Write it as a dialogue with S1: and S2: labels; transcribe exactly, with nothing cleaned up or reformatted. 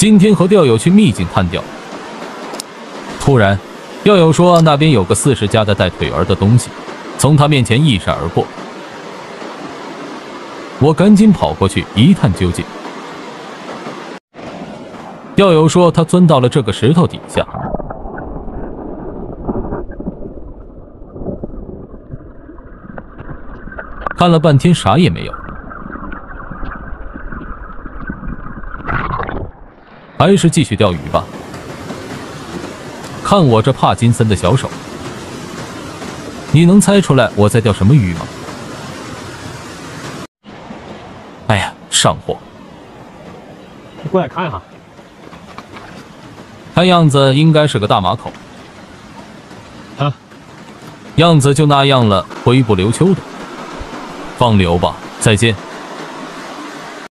S1: 今天和钓友去秘境探钓。突然，钓友说那边有个四十加的带腿儿的东西，从他面前一闪而过。我赶紧跑过去一探究竟。钓友说他钻到了这个石头底下。看了半天啥也没有，还是继续钓鱼吧。看我这帕金森的小手，你能猜出来我在钓什么鱼吗？哎呀，上货！
S2: 你过来看一下，
S1: 看样子应该是个大马口。
S2: 啊，
S1: 样子就那样了，灰不溜秋的。放流吧，再见。